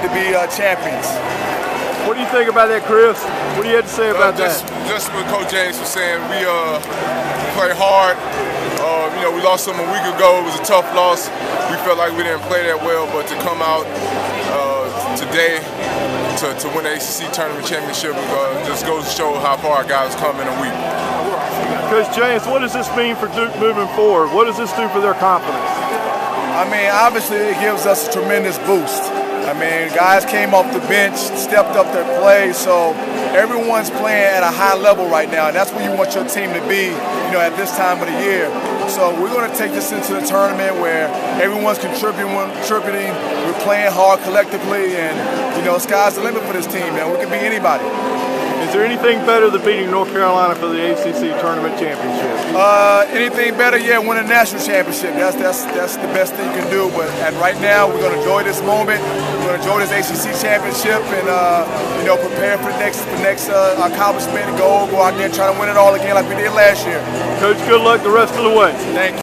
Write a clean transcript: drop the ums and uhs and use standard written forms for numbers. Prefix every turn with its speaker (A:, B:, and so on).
A: to be champions.
B: What do you think about that, Chris? What do you have to say about that?
C: Just what Coach James was saying, we play hard. We lost them a week ago. It was a tough loss. We felt like we didn't play that well, but to come out today to win the ACC tournament championship just goes to show how far our guys come in a week.
B: Coach James, what does this mean for Duke moving forward? What does this do for their confidence?
A: I mean, obviously it gives us a tremendous boost. I mean, guys came off the bench, stepped up their play, so everyone's playing at a high level right now, and that's where you want your team to be, at this time of the year. So we're going to take this into the tournament where everyone's contributing, we're playing hard collectively, and, sky's the limit for this team, man. We can beat anybody.
B: Is there anything better than beating North Carolina for the ACC tournament championship?
A: Anything better? Yeah, win a national championship. That's the best thing you can do. But right now, we're going to enjoy this moment. We're going to enjoy this ACC championship, and prepare for the next accomplishment and go out there and try to win it all again like we did last year.
B: Coach, good luck the rest of the way.
A: Thank you.